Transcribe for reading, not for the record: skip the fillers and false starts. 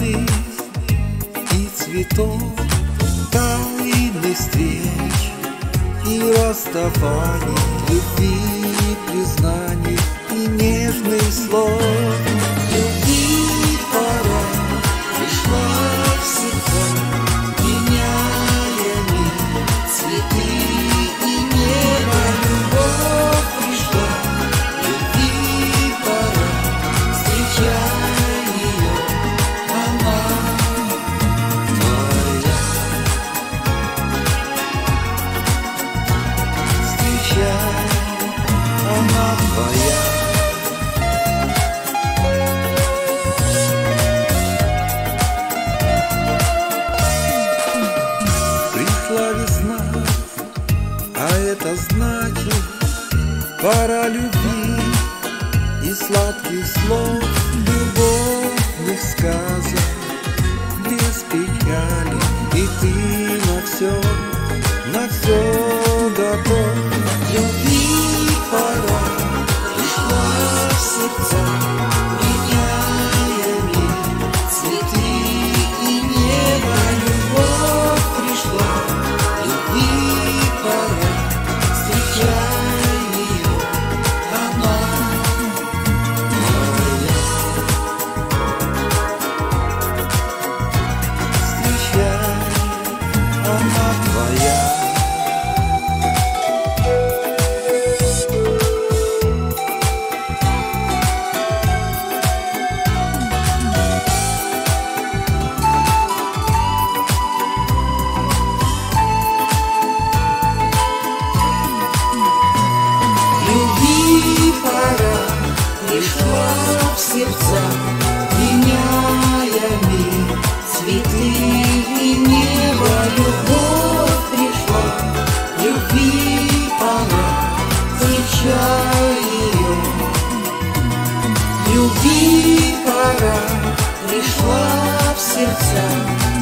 весны и цветов, тайны встреч и расставаний, любви, признаний и нежных слов. Любви пора пришла в сердца, меняя мир, цветы и небо. Любовь пришла, любви пора, встречай ее, она твоя. Встречай, она твоя. Пришла весна, а это значит пора любви и сладких слов, любовных сказок, без печали. И ты на все готов. Любви пора пришла в сердца, меняя мир, цветы и небо. Любовь пришла, любви пора, встречай ее, она твоя. Встречай, она твоя. Любви пора пришла в сердца, меняя мир, цветы и небо. Любовь пришла, любви пора, встречай ее. Любви пора пришла в сердца,